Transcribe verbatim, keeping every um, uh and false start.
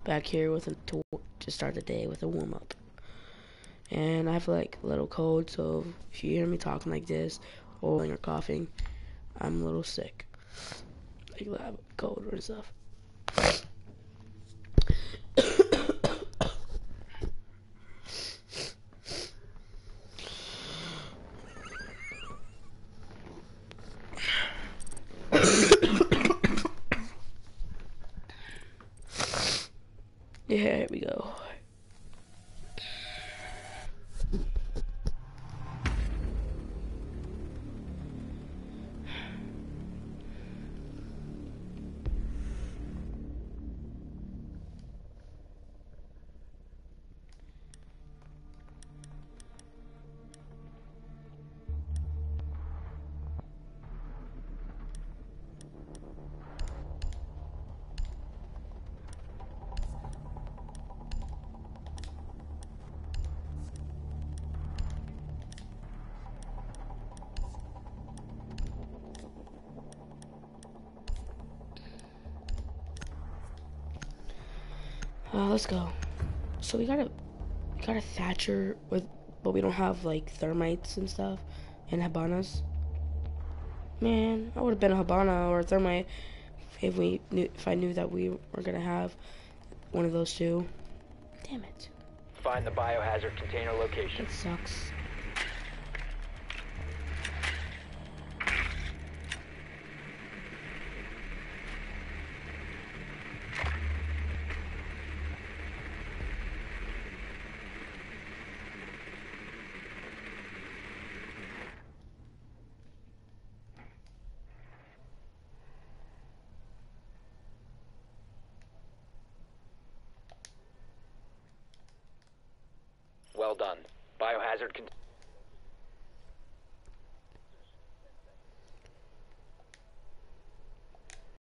back here with a to, to start the day with a warm up. And I have like a little cold, so if you hear me talking like this or or coughing, I'm a little sick. Like I have a cold or stuff. Yeah, here we go. Uh, let's go. So we got a we got a Thatcher with, but we don't have like thermites and stuff and Habanas. Man, I would have been a Habana or a thermite if we knew if I knew that we were gonna have one of those two. Damn it. Find the biohazard container location. That sucks. Well done. Biohazard container.